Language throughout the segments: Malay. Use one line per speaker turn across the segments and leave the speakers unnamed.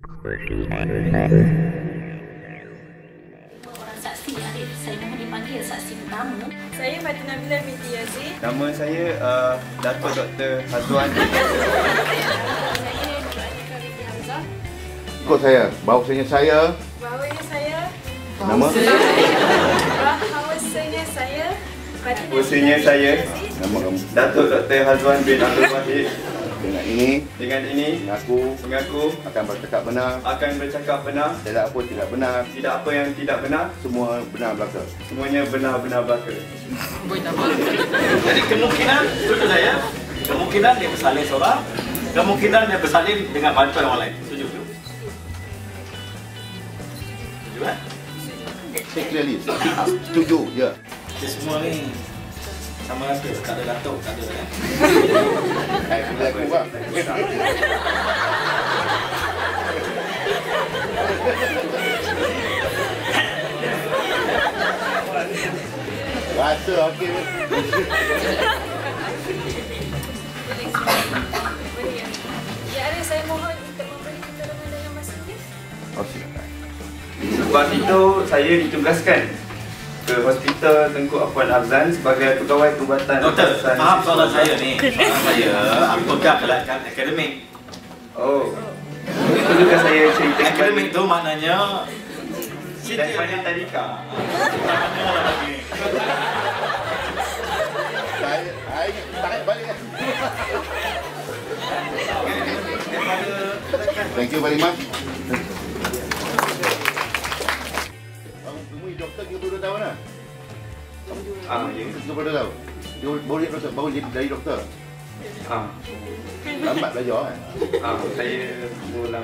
Orang saksi hari saya mohon dipanggil saksi pertama.
Saya Fatina Bila binti Yazid.
Nama saya Dato' Dr. Hazwan.
Ikut saya. Bahawasanya saya.
Bahawasanya saya.
Nama?
Bahawasanya saya.
Bahawasanya saya.
Nama kamu.
Dato' Dr. Hazwan bin Abdul Wahid.
Dengan ini mengaku akan bercakap benar. Tidak apa tidak benar.
Tidak apa yang tidak benar.
Semua benar belaka.
Semuanya benar-benar belaka.
Jadi kemungkinan setuju saya. Kemungkinan dia bersalin seorang. Kemungkinan dia bersalin dengan bantuan orang lain. Setuju tu? Setuju kan?
Take clearly. Setuju, ya.
Dia semua ni sama rasa, tak ada datuk, tak ada kan?
Boleh aku bang. Rasa okey.
Ya, ada saya mohon untuk memberi keterangan dalam masa ini.
Oh, silakan.
Sebab itu saya ditugaskan ke Hospital Tengku Afwan Afzan sebagai pegawai perubatan.
Doktor, faham soalan saya ni. Soalan saya, apakah kelaikan akademik?
Oh, perlukah saya cerita
akademik tu maknanya
daripada tadika.
Saya tarik balik kan. Thank you very much. Kamu temui doktor 32 tahun lah?
Ya.
32 tahun? Dia baru jadi doktor? Lambat belajar kan?
Saya ulang.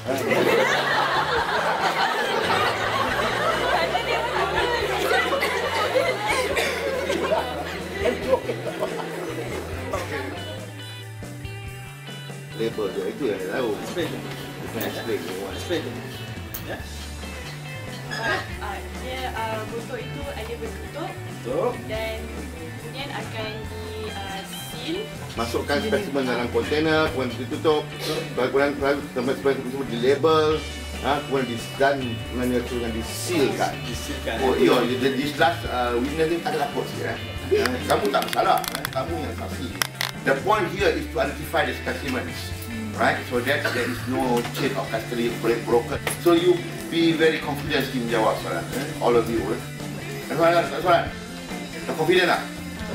Label je, itu yang saya tahu.
Explain. Ya?
Dia botol itu ada bertutup dan kemudian akan di seal.
Masukkan spesimen dalam kontainer, kemudian ditutup, kemudian spesimen di label, kemudian kemudian disealkan. Oh iya, di last witness ni tak ada lapor sikit. Kamu tak masalah, kamu yang saksi. The point here is to identify the specimens, right? So that there is no chain of custody broken. So you be very confident in menjawab soalan, all of you. Tak soalan? Tak confident tak?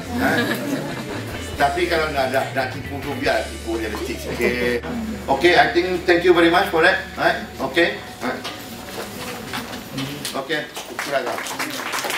Tapi kalau nak tipu tu biar tipu realistik. Okay, I think thank you very much for that. Right? Okay. Okay, sudah.